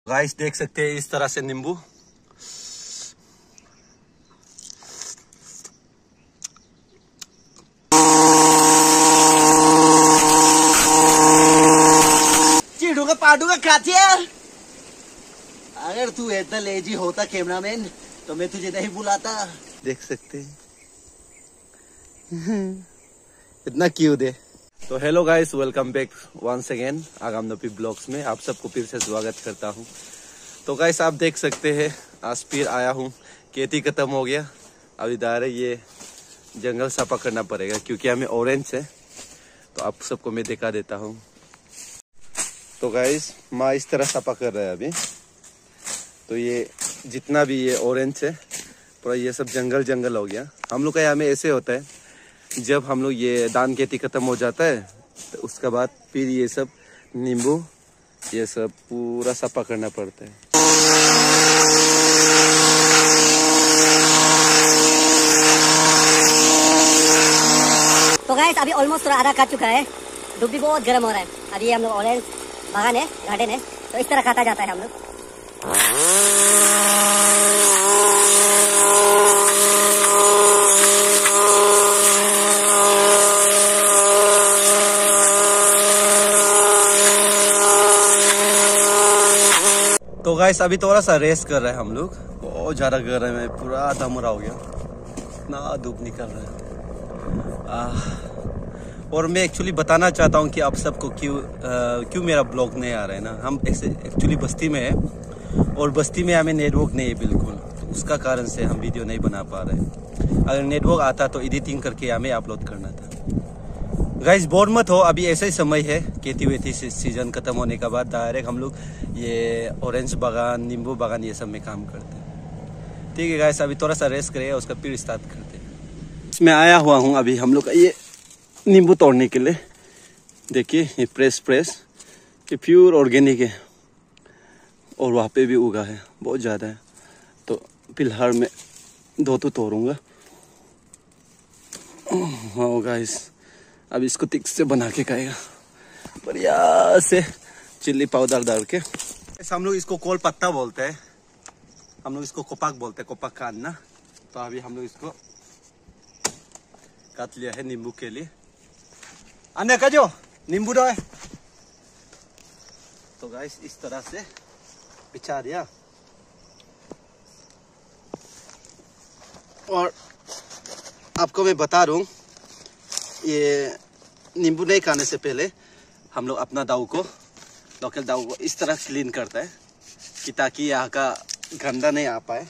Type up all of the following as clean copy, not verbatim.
Guys देख सकते हैं इस तरह से नींबू। चीड़ूंगा पाडूंगा खातिया। अगर तू इतना लेजी होता कैमरामैन तो मैं तुझे नहीं बुलाता। देख सकते हैं इतना क्यूट है। तो hello guys, welcome back once again आगाम नपी ब्लॉग्स में आप सबको फिर से स्वागत करता हूं। तो गाइस आप देख सकते हैं आज फिर आया हूं। खेती खत्म हो गया, अभी डायरेक्ट ये जंगल सफा करना पड़ेगा क्योंकि हमें ऑरेंज है। तो आप सबको मैं दिखा देता हूं। तो गाइस माँ इस तरह सफा कर रहा है अभी। तो ये जितना भी ये ऑरेंज है पूरा ये सब जंगल जंगल हो गया। हम लोग का यहाँ में ऐसे होता है, जब हम लोग ये धान खेती खत्म हो जाता है तो उसके बाद फिर ये सब नींबू ये सब पूरा सफा करना पड़ता है। तो गाइस अभी ऑलमोस्ट थोड़ा आधा काट चुका है। धूप भी बहुत गर्म हो रहा है। अभी ये हम लोग ऑरेंज बागान है, गार्डन है, तो इस तरह काटा जाता है हम लोग। तो गाइस अभी थोड़ा सा रेस्ट कर रहे हैं हम लोग। बहुत ज्यादा गर्म है, पूरा धमरा हो गया, इतना धूप निकल रहा है। और मैं एक्चुअली बताना चाहता हूँ कि आप सबको क्यों मेरा ब्लॉग नहीं आ रहा है ना। हम एक्चुअली बस्ती में है और बस्ती में हमें नेटवर्क नहीं है बिल्कुल, तो उसका कारण से हम वीडियो नहीं बना पा रहे हैं। अगर नेटवर्क आता तो एडिटिंग करके हमें अपलोड करना था। गाइस बोर मत हो, अभी ऐसा ही समय है। खेती वेती सीजन खत्म होने के बाद डायरेक्ट हम लोग ये ऑरेंज बागान, नींबू बागान ये सब में काम करते हैं। ठीक है गाइस, अभी थोड़ा सा रेस्ट करें उसका फिर स्टार्ट करते हैं। इसमें आया हुआ हूँ अभी हम लोग का ये नींबू तोड़ने के लिए। देखिए ये फ्रेश ये प्योर ऑर्गेनिक है और वहाँ पे भी उगा है, बहुत ज़्यादा है। तो फिलहाल मैं दो तो तोड़ूंगा। हाँ गाइस अब इसको तिक से बना के खाएगा बढ़िया से चिल्ली पाउडर डाल के। हम लोग इसको कोल पत्ता बोलते हैं, हम लोग इसको कोपाक बोलते हैं, कोपाक का अन्ना। तो अभी हम लोग इसको काट लिया है नींबू के लिए। अन्य का जो नींबू है तो गाइस इस तरह से बिछा दिया। और आपको मैं बता दूं, ये नींबू नहीं खाने से पहले हम लोग अपना दाऊ को, लोकल दाऊ को इस तरह क्लीन करता है कि ताकि यहाँ का गंदा नहीं आ पाए।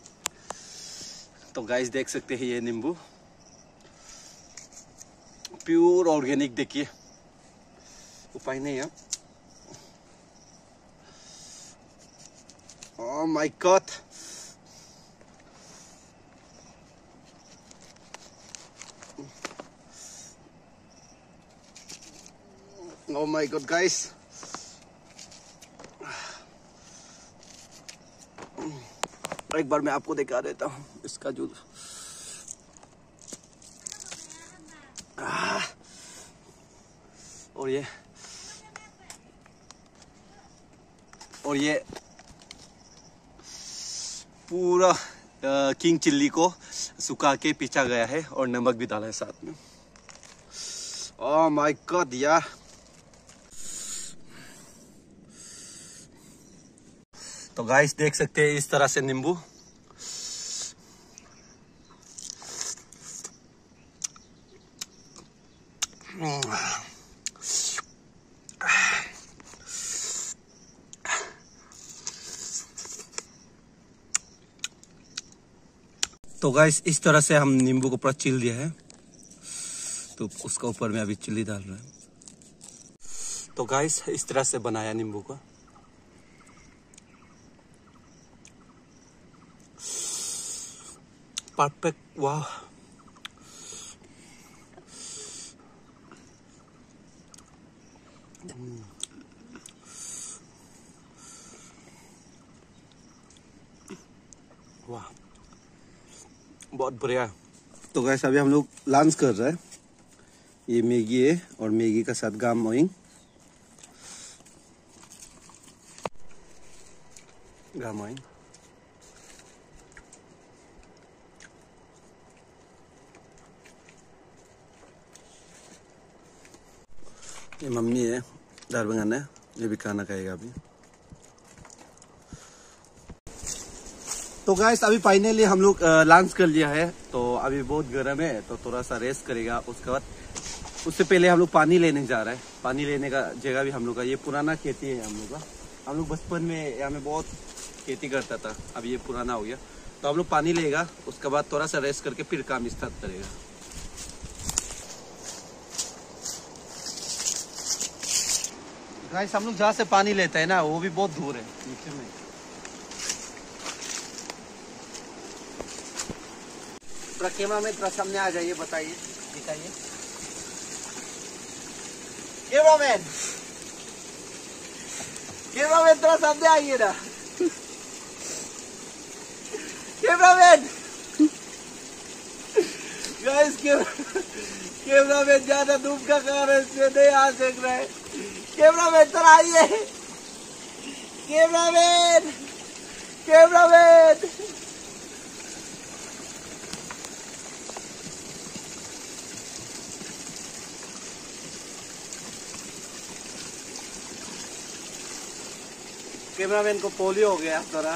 तो गाइस देख सकते हैं ये नींबू प्योर ऑर्गेनिक। देखिए उपाय नहीं है। Oh my God, oh my God guys, एक बार मैं आपको दिखा देता हूँ इसका जूस। और ये पूरा किंग चिल्ली को सुखा के पीछा गया है और नमक भी डाला है साथ में। ओह माय गॉड यार। तो गाइस देख सकते हैं इस तरह से नींबू। तो गाइस इस तरह से हम नींबू को पूरा छील दिया है, तो उसका ऊपर में अभी चिल्ली डाल रहा है। तो गाइस इस तरह से बनाया नींबू को। परफेक्ट, वाह। वाह बहुत बढ़िया। तो गाइस अभी हम लोग लंच कर रहे हैं। ये मैगी है और मैगी का साथ गाम मोइंग। gamoy. ये मम्मी है दाल बनाना है, ये भी खाना खाएगा अभी। तो गाइस अभी फाइनली हम लोग लंच कर लिया है, तो अभी बहुत गर्म है तो थोड़ा सा रेस्ट करेगा। उसके बाद उससे पहले हम लोग पानी लेने जा रहे हैं। पानी लेने का जगह भी हम लोग का ये पुराना खेती है हम लोग का। हम लोग बचपन में यहाँ में बहुत खेती करता था, अब ये पुराना हो गया तो हम लोग पानी लेगा। उसके बाद थोड़ा सा रेस्ट करके फिर काम स्टार्ट करेगा। गाइस हम लोग जहाँ से पानी लेते हैं ना वो भी बहुत दूर है नीचे में। थोड़ा कैमरा में थोड़ा सामने आ जाइए, बताइए, दिखाइए। कैमरामैन थोड़ा सामने आइए ना। कैमरामैन गाइस कैमरामैन ज्यादा धूप का कारण से नहीं आ सक रहा है। कैमरामैन थोड़ा आइए। कैमरामैन कैमरामैन को पोलियो हो गया थोड़ा।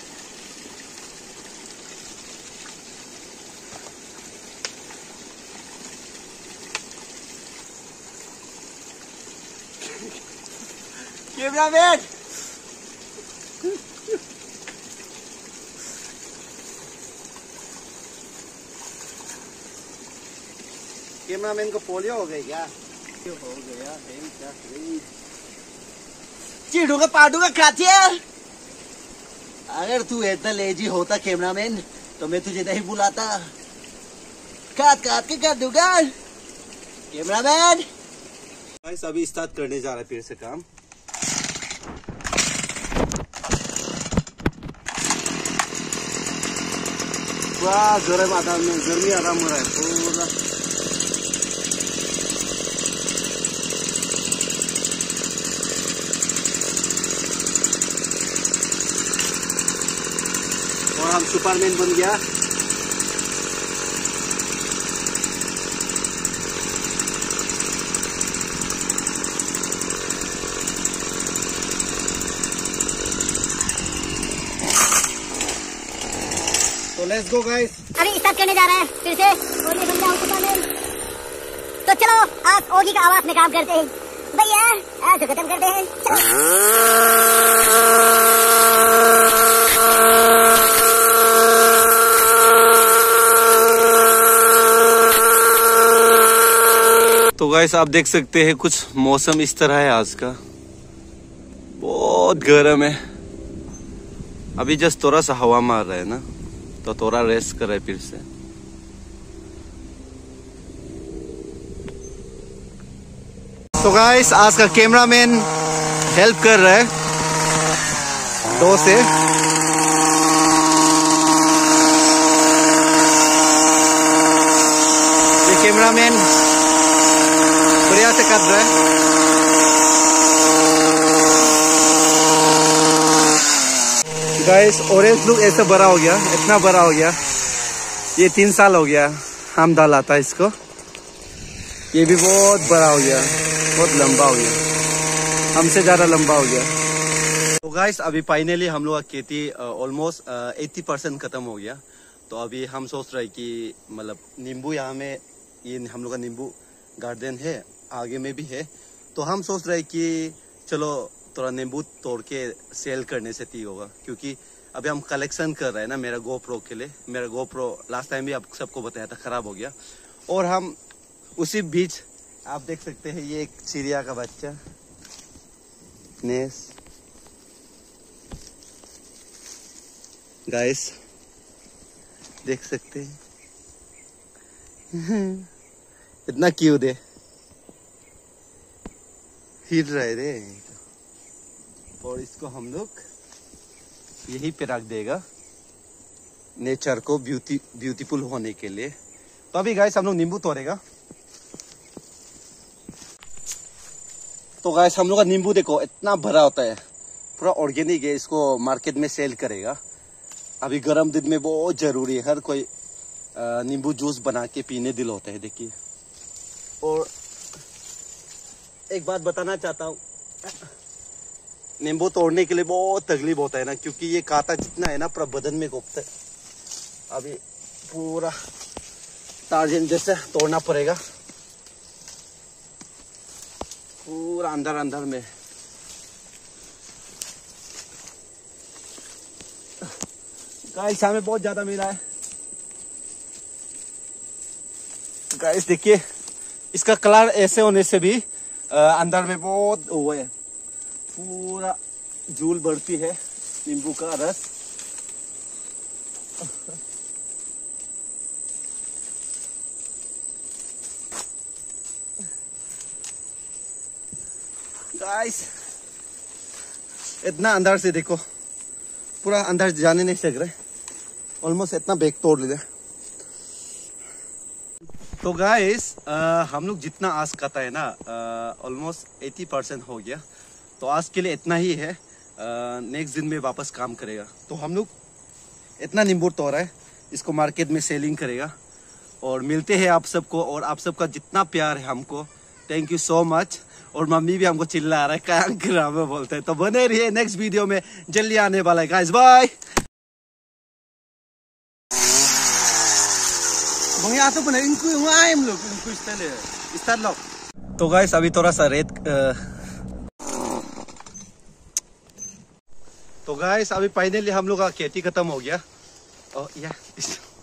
कैमरामैन को पोलियो हो गई क्या? हो गया क्या? चिड़ूंगा पाडूंगा खाती है। अगर तू इतना लेजी होता कैमरामैन तो मैं तुझे नहीं बुलाता। काट के कर दूंगा कैमरामैन। गाइस अभी स्टार्ट करने जा रहा है फिर से काम। वाह गर्मी आराम हो रहा है पूरा। और हम सुपरमैन बन गया। तो लेट्स गो गाइस। अभी स्टार्ट करने जा रहा है फिर से। और ये बंदा सुपरमैन। तो चलो आज ओगी का आवाज में काम करते हैं भैया। आज तो खत्म करते हैं। तो गाइस आप देख सकते हैं कुछ मौसम इस तरह है आज का। बहुत गर्म है। अभी जस्ट थोड़ा सा हवा मार रहा है ना तो थोड़ा रेस्ट कर रहा है फिर से। तो गाइस आज का कैमरामैन हेल्प कर रहा है दो से। ये कैमरामैन बढ़िया से कर रहा है। गाइस ऑरेंज लुक ऐसा बड़ा हो गया, इतना बड़ा हो गया। ये 3 साल हो गया हम डालाता इसको। ये भी बहुत बड़ा हो गया, बहुत लंबा हो गया, हमसे ज्यादा लंबा हो गया। तो गाइस अभी फाइनली हम लोग का खेती ऑलमोस्ट 80% खत्म हो गया। तो अभी हम सोच रहे कि मतलब नींबू यहाँ में ये हम लोग का नींबू गार्डन है, आगे में भी है। तो हम सोच रहे कि चलो थोड़ा नींबू तोड़ के सेल करने से ठीक होगा, क्योंकि अभी हम कलेक्शन कर रहे हैं ना मेरा गोप्रो के लिए। मेरा गोप्रो लास्ट टाइम भी आप सबको बताया था खराब हो गया। और हम उसी बीच आप देख सकते हैं ये एक चिड़िया का बच्चा नेस। गाइस देख सकते हैं इतना क्यूट है, हिल रहे रे। और इसको हम लोग यहीं पे रख देगा नेचर को ब्यूटीफुल होने के लिए। तो अभी गाइस हम लोग नींबू तोड़ेगा। तो गाइस हम लोग का नींबू देखो इतना भरा होता है, पूरा ऑर्गेनिक है, इसको मार्केट में सेल करेगा। अभी गर्म दिन में बहुत जरूरी है, हर कोई नींबू जूस बना के पीने दिल होता है। देखिए, और एक बात बताना चाहता हूँ, नींबू तोड़ने के लिए बहुत तकलीफ होता है ना, क्योंकि ये कांटा जितना है ना पूरा बदन में घुसता है। अभी पूरा टार्जन जैसे तोड़ना पड़ेगा, पूरा अंदर अंदर में। गाइस हमें बहुत ज्यादा मिला है। गाइस देखिए, इसका कलर ऐसे होने से भी अंदर में बहुत वो है, पूरा जूल बढ़ती है नींबू का रस। गाइस इतना अंदर से देखो, पूरा अंदर जाने नहीं सक रहे, ऑलमोस्ट इतना बैग तोड़ लिया। तो गाइस हम लोग जितना आज खाता है ना, ऑलमोस्ट 80% हो गया। तो आज के लिए इतना ही है, नेक्स्ट दिन में वापस काम करेगा। तो हम लोग इतना नींबू तोड़ा है, इसको मार्केट में सेलिंग करेगा। और मिलते हैं आप सबको, और आप सबका जितना प्यार है हमको, थैंक यू सो मच। और मम्मी भी हमको चिल्ला रहा है, क्या ग्राम बोलते हैं। तो बने रहिए, नेक्स्ट वीडियो में जल्दी आने वाला है गाइस, बाय। तो गाइस अभी थोड़ा सा रेत तो गाइस अभी फाइनली हम लोग का खेती खत्म हो गया। और